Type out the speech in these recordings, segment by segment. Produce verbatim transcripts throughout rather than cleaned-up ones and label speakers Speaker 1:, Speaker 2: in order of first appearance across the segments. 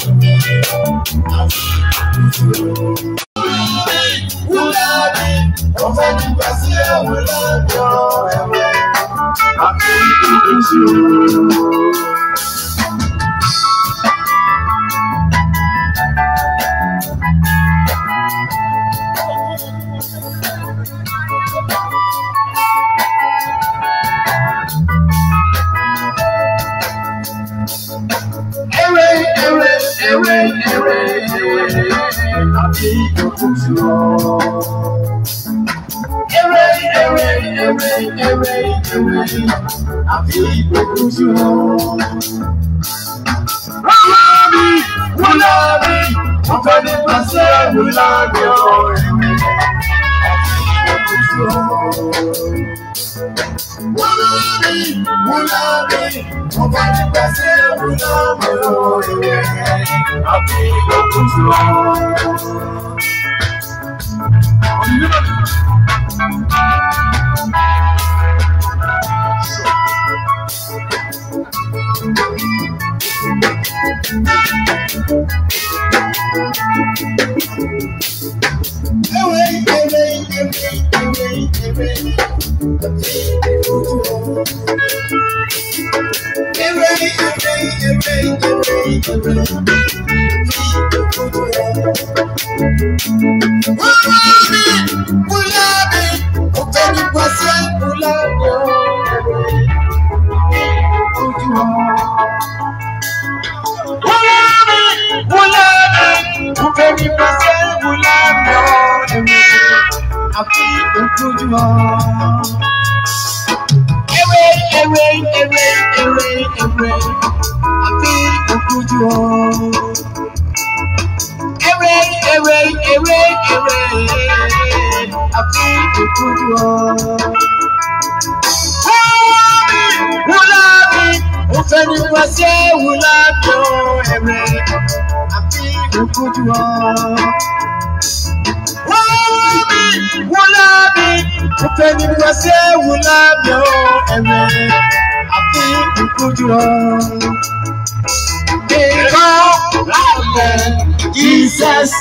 Speaker 1: Jesus,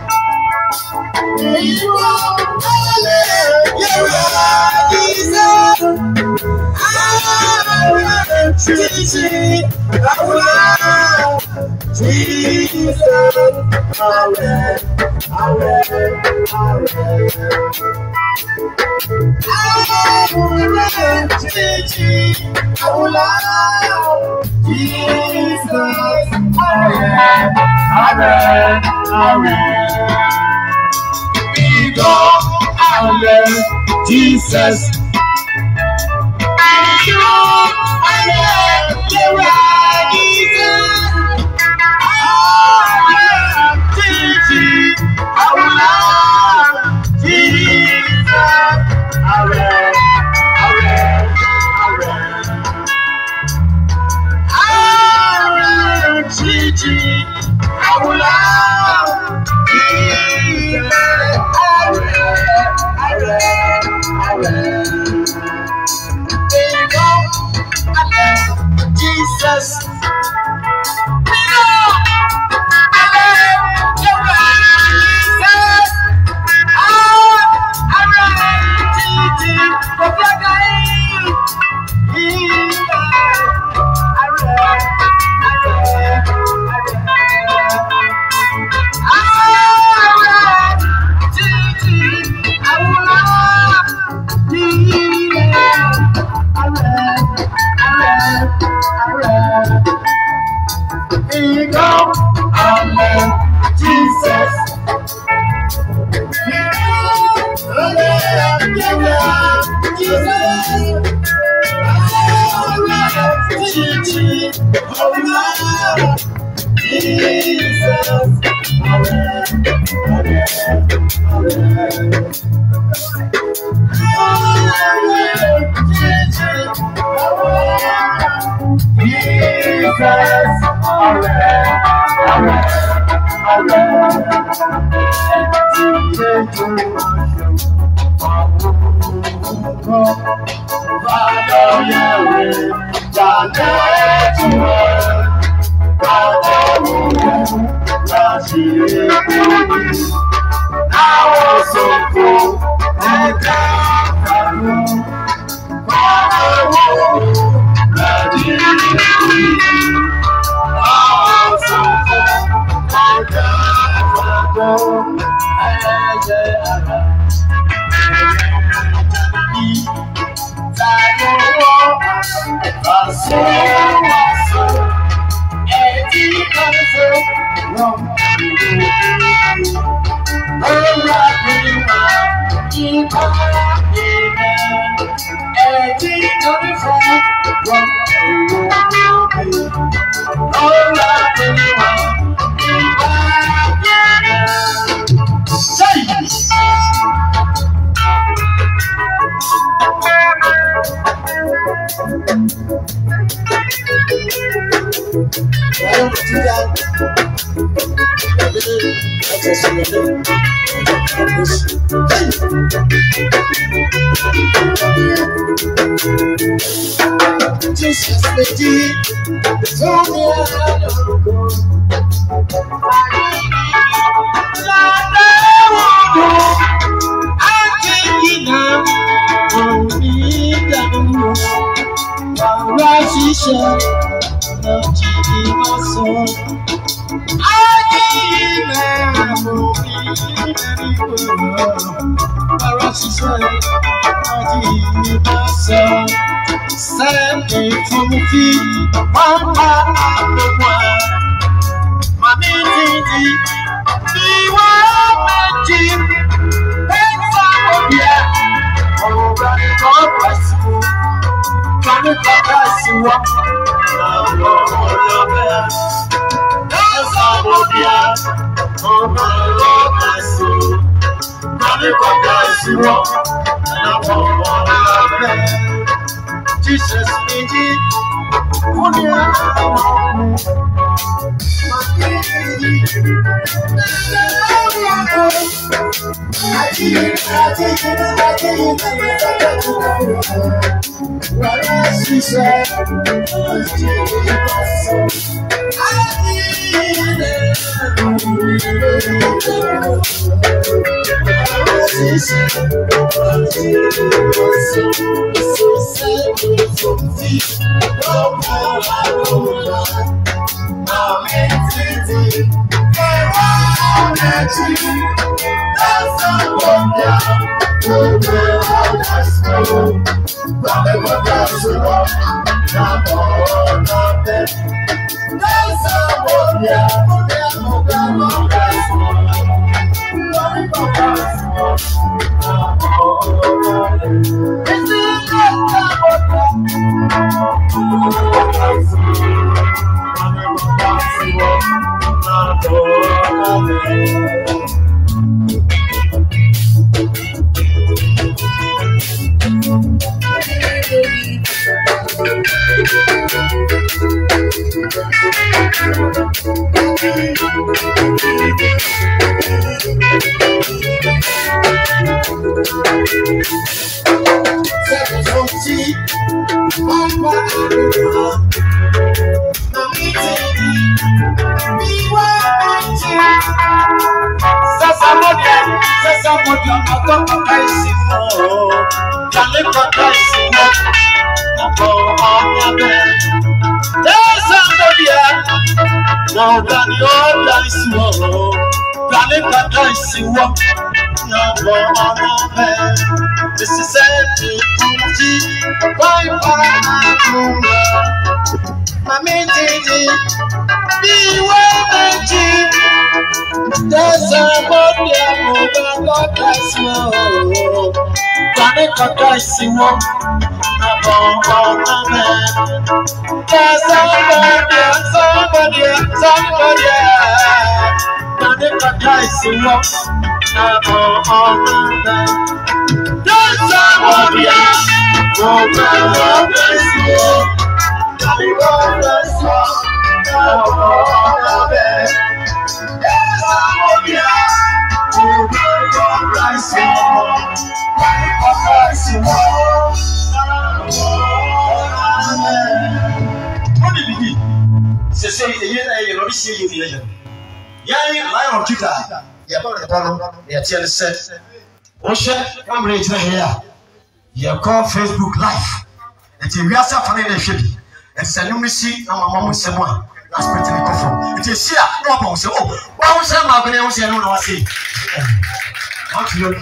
Speaker 1: you are Jesus, you Jesus, me deep, told me I don't go. I can't get up on me down. Right, she said, no, she my soul. I can't get up on me down. Right, she said, no, my soul. Save from the feet, one part of the world. My baby, be one magic. Thanks for the oh, God, God bless you. God bless you. Oh, Lord, thanks for the oh, God bless you. God bless you. Oh, Lord, Jesus, me, oh yeah, my baby, I did, I did, I did, what else she said, I did, she said, from feet, no more I don't lie. I'm entity, I'm entity. That's not one down. No more that's no. Whatever that's wrong, not all nothing. That's not one down. No more that's wrong. Whatever that's wrong, not all nothing. It's the no, that your dice wall, Planica dice wall, no more on man. This is empty, bye bye, Mammy, be well, there's a body of God dice wall, Planica dice wall, no more on man. There's somebody, somebody, somebody, not if I die, so what? I'm all man. There's somebody, oh, man, oh, bless you. God bless you. I'm all man. There's somebody, oh, man, God bless you. God bless you. I'm all man. C'est ça, il y a une rubis, il y a une Yai Lion of Judah. You about the problem, you tell the set. Ocean, I'm ready to hear. You call Facebook Live. It's a real suffering in the ship. And send you see, no, my mom will say one. That's pretty good. It is here, no one say, oh, why was I going to say, no, no, I say. Not you.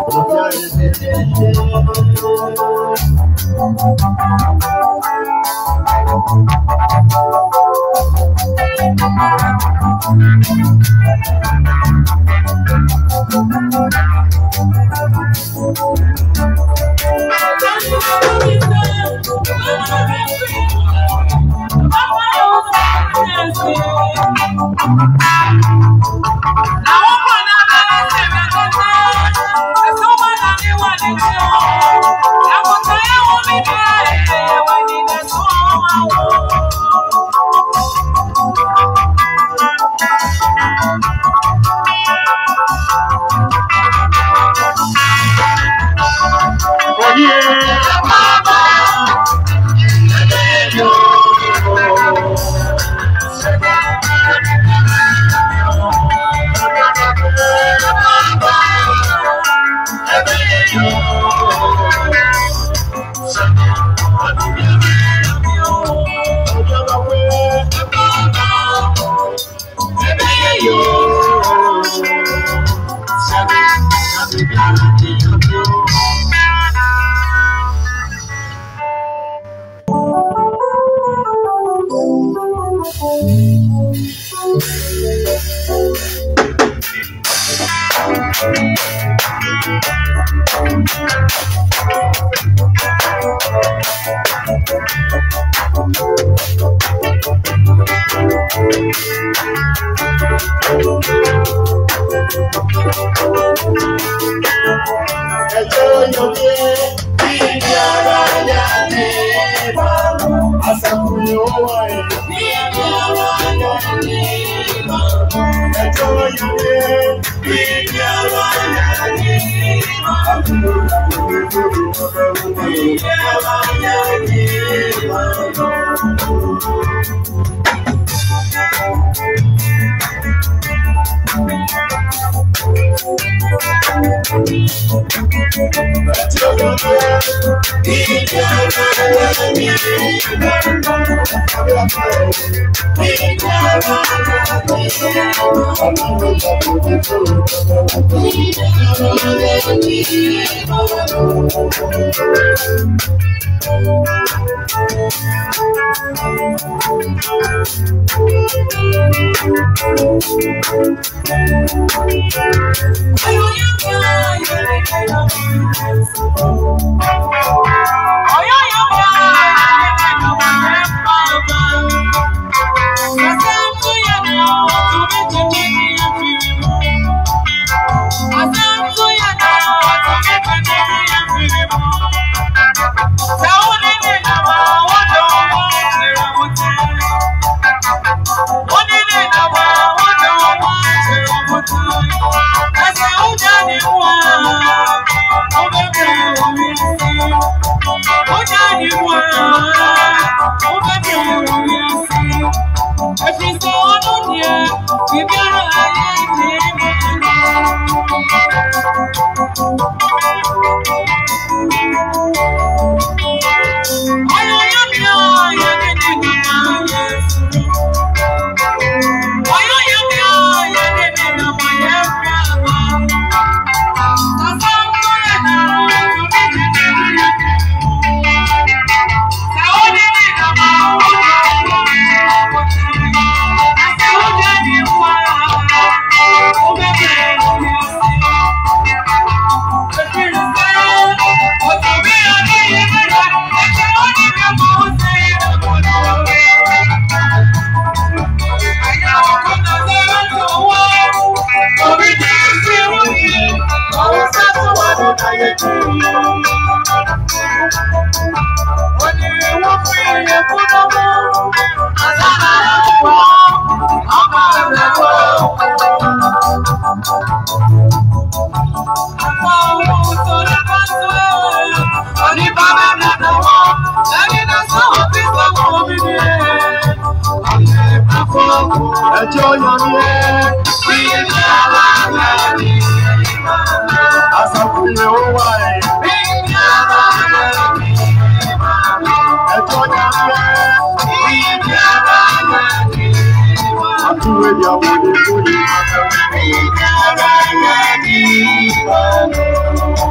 Speaker 2: Thank you.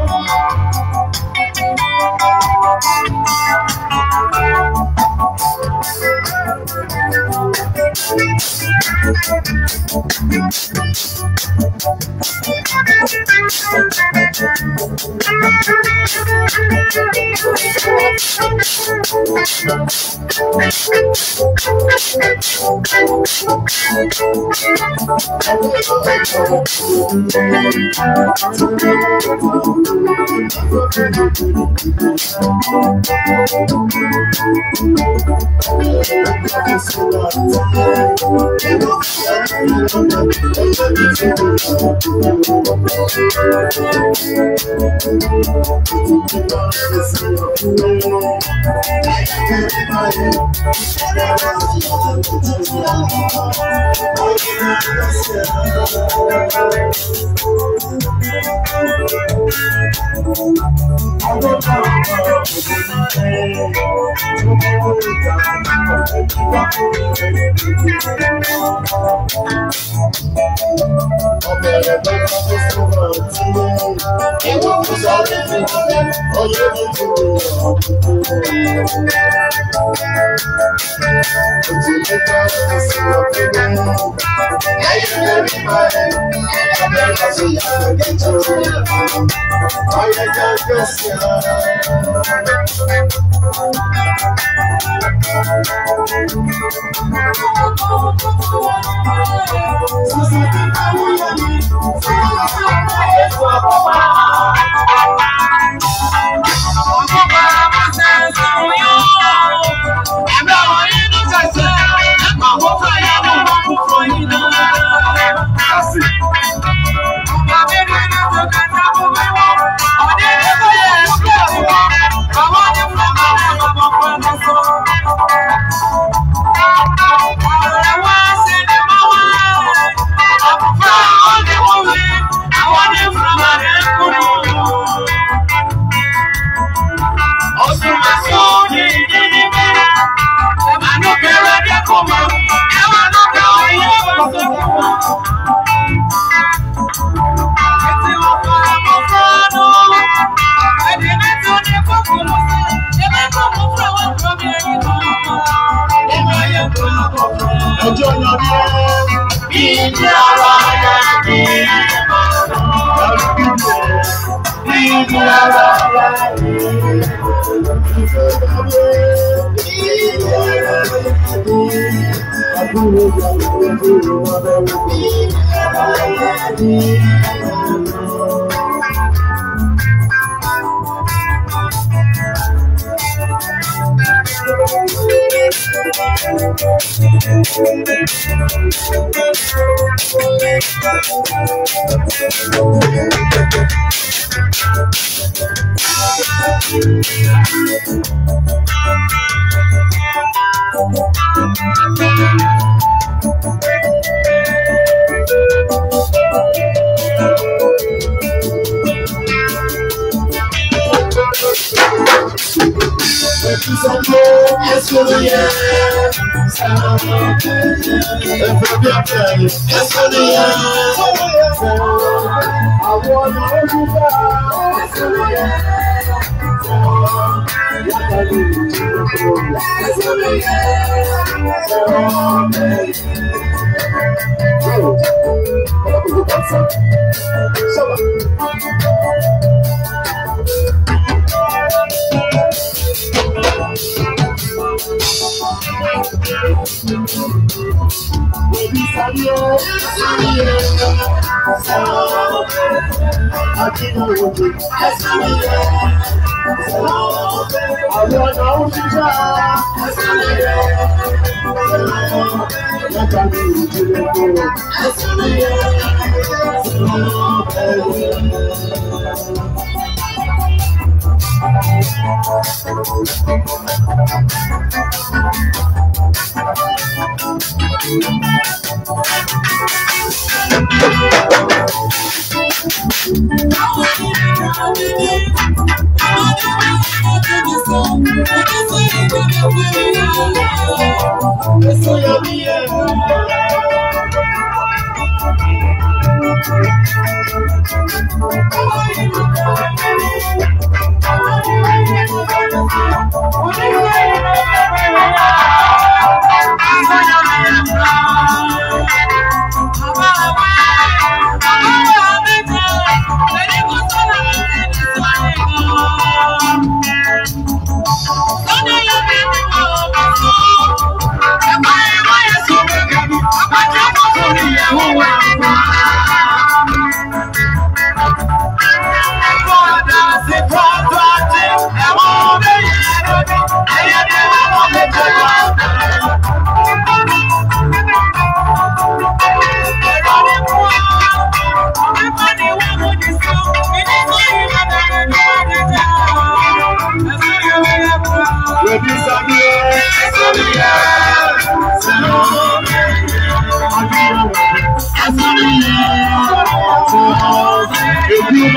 Speaker 2: Oh,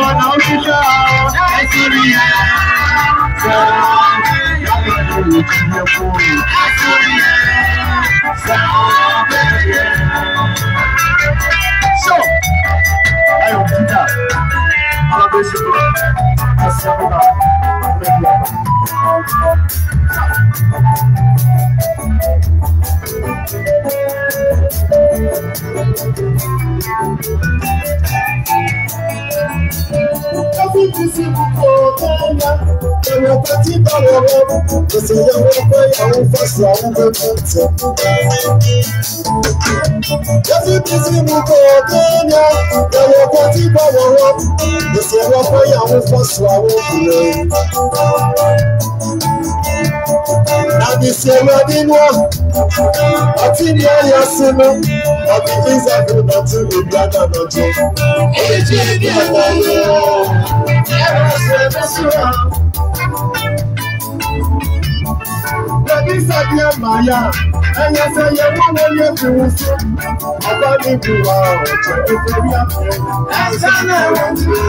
Speaker 2: Maya, and yes, I am one of your tools. I got it to out, and I want to.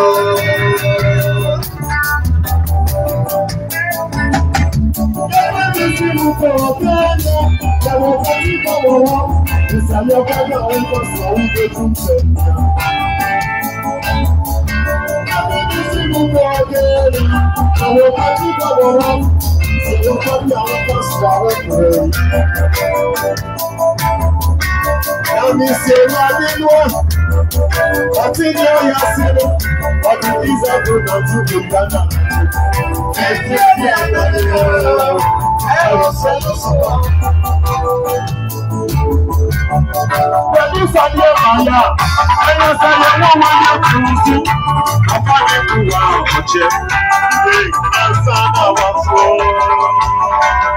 Speaker 2: Me say I didn't want. I think you are saying, but it is a good one to be done. And I was so but this is your Maya. I was a woman to see. I found it to watch it. I saw our floor.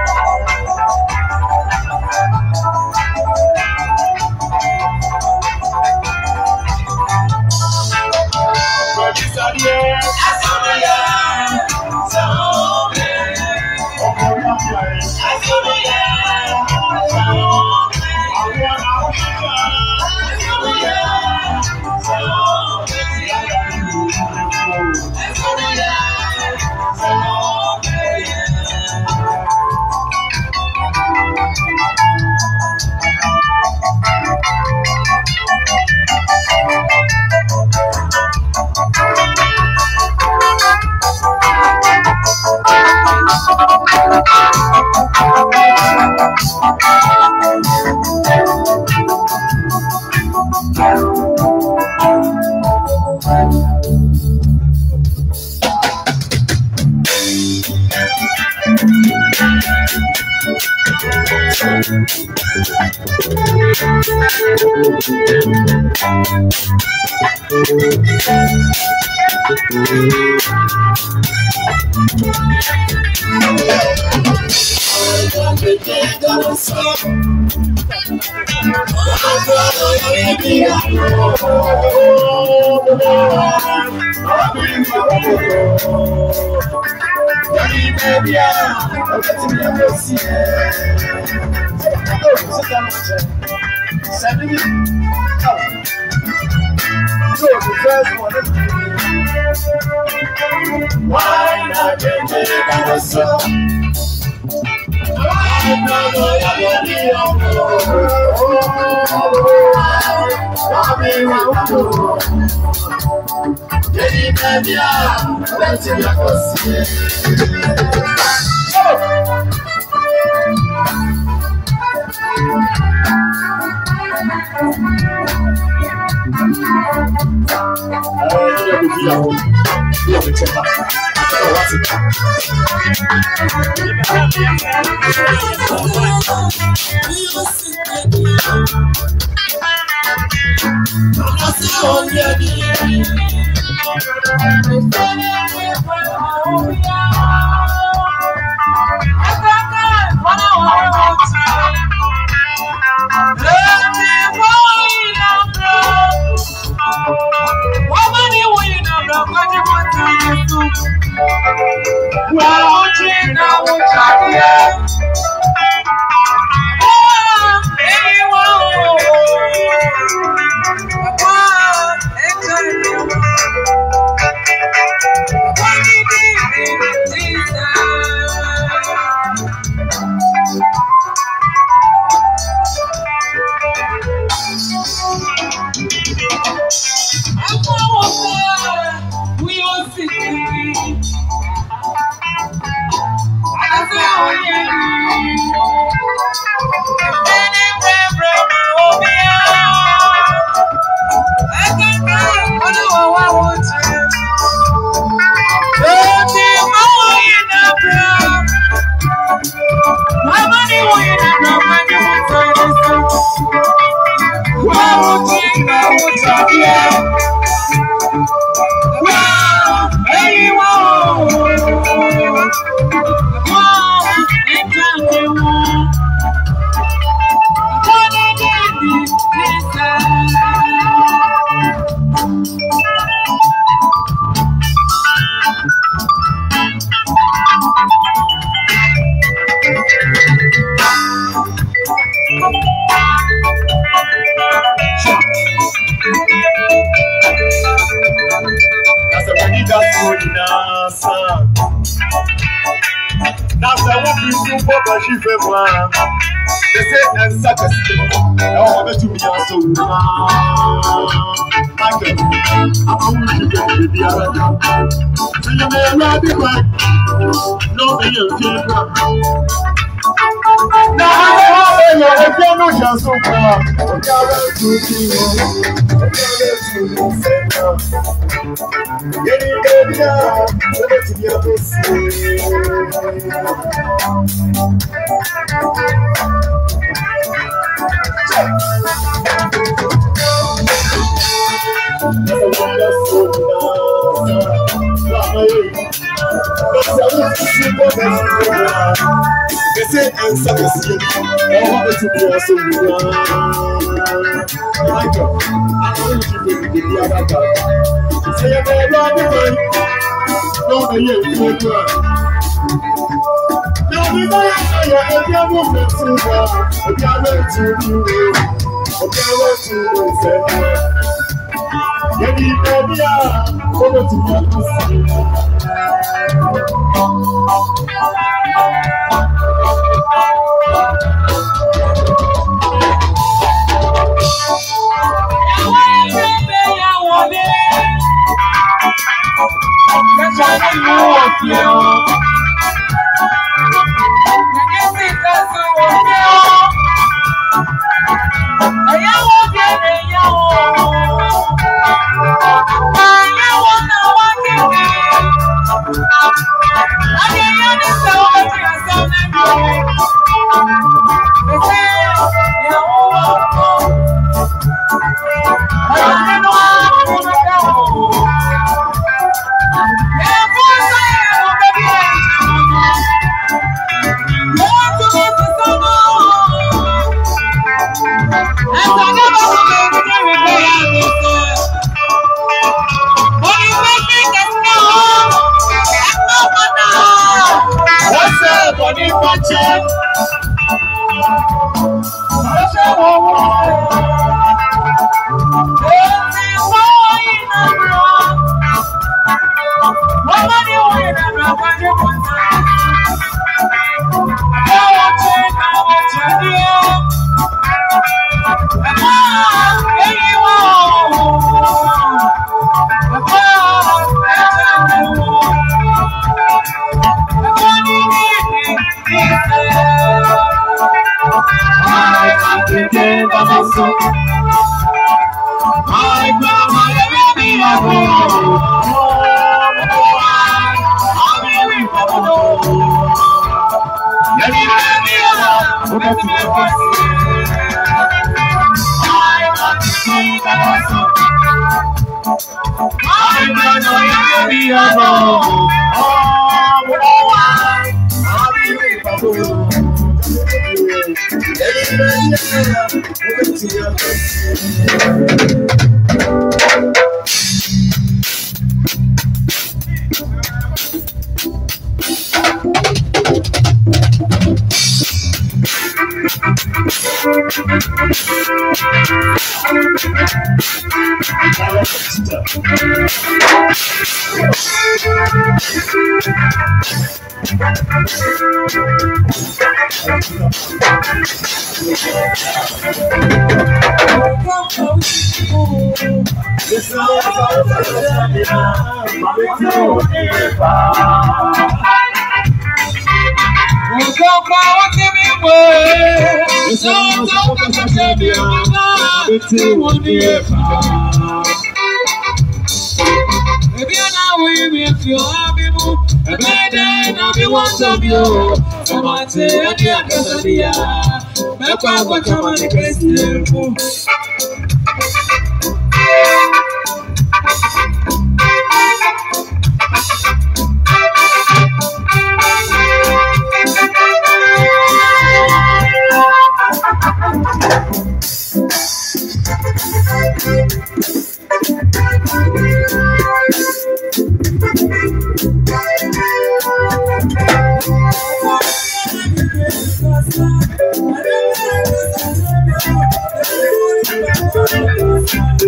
Speaker 2: Why not change it so? Papa, she fait moi. They say, and such a stick. Now I'm to be also. Michael, I'm a wish you can be the other. So you may not be right. No, me, you can't. Now, I'm a no chance so far. I'm to be getting baby now. Let's be a they say answer the same. I want to be also Michael, I want you to be the other guy. Say I'm a bad boy. No, I ain't so good. Now we know you're a movement to God. If you're ready to do it, if you're ready to do it, you need baby, I'm over to get to see.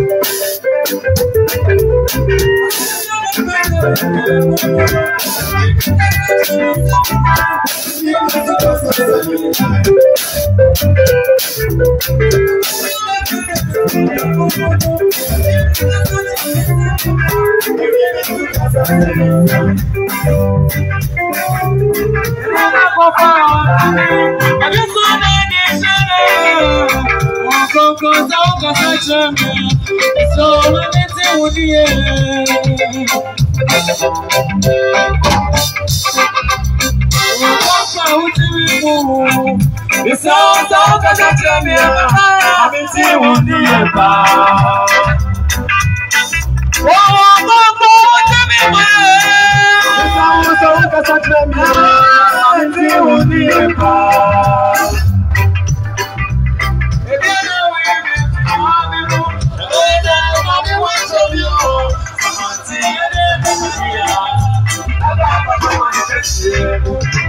Speaker 2: Thank you. It's all talk as I tell me I'm in tea with the empire. Oh, oh, oh, tell me it's all talk as I tell me I'm in tea with the empire. If you know where it is, you want me to lay down, I'll be watching you. I'm on tea and everybody. I got what I want to say.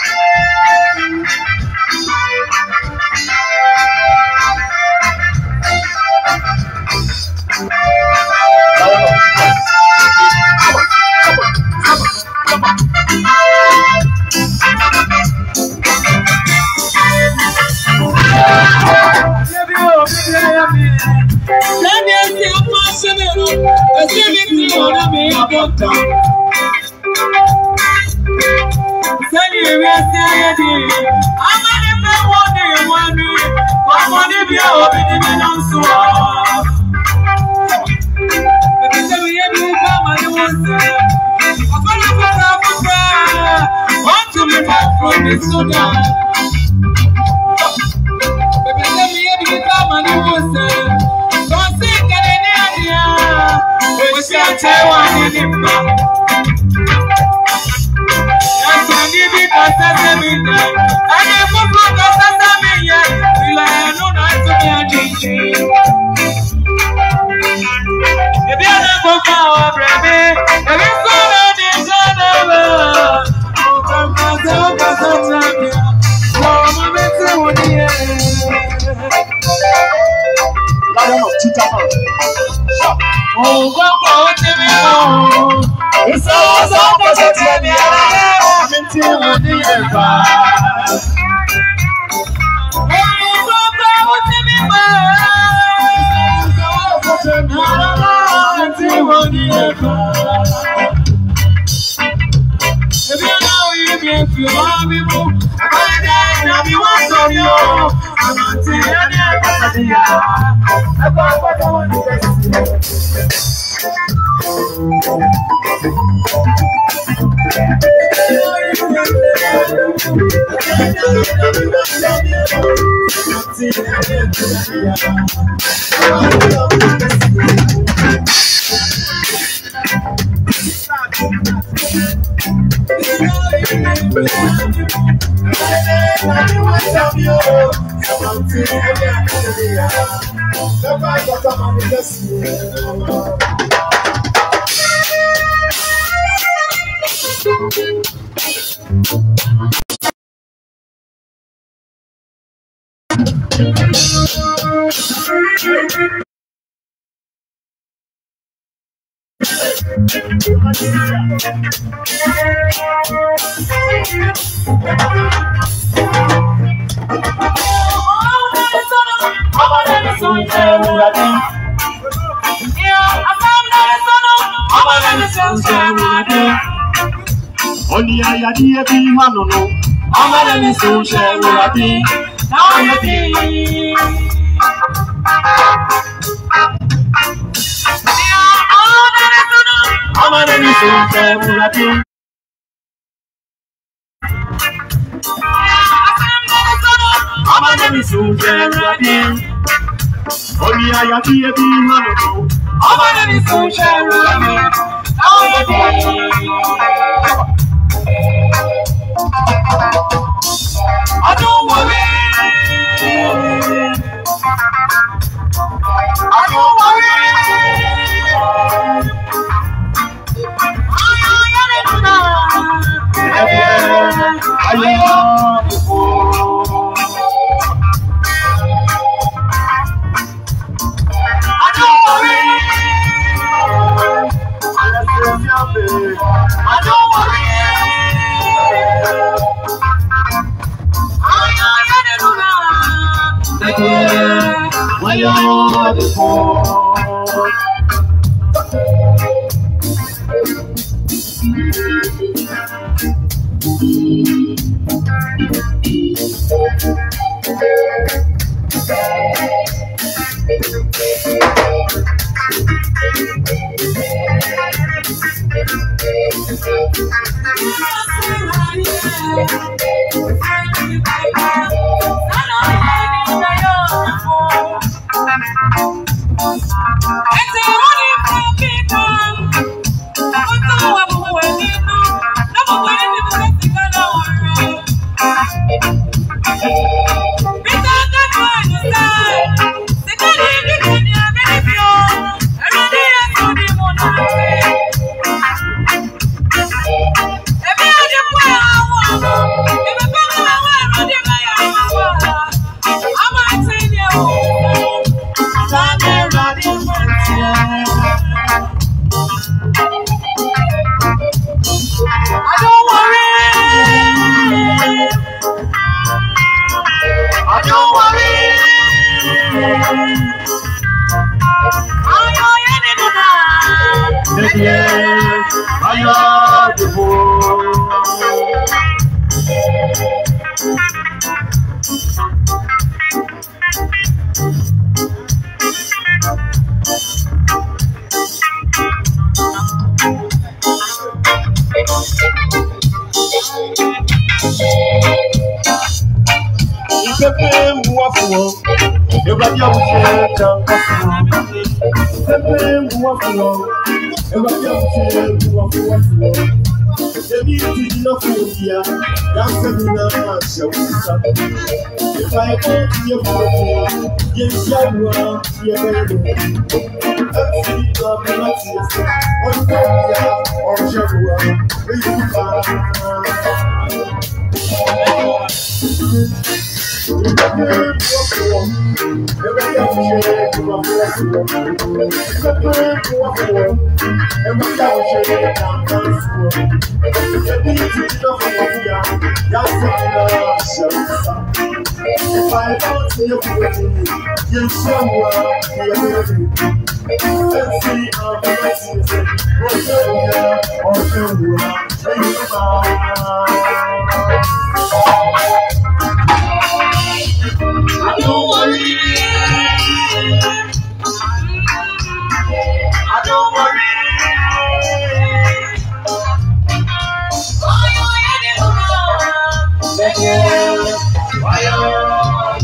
Speaker 2: Only I had the baby man no no. I'm a little so share with a thing. Now I'm a thing. I'm a little so share with a thing. I'm a little so share with a thing. Only I had the baby man no no. I'm a little so share with a thing. Now I'm a thing. I don't worry. I don't worry. I am I don't worry. I don't worry. are the four. If I go to your body, yes, you are your baby. Let's see the melodies. One day, or Jaguar, we will find. If I don't see you, you show let's see how the rest is. Oh, I don't worry. I don't worry. Why are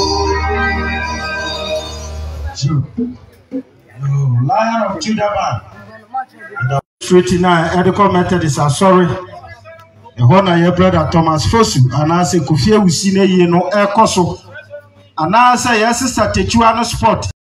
Speaker 2: you Lion of Judah man. twenty-nine Edical Methodist are sorry. The honor your brother Thomas Fosu and I say Kofi Usine ye no air coso. And I say yes sister Techuano sport.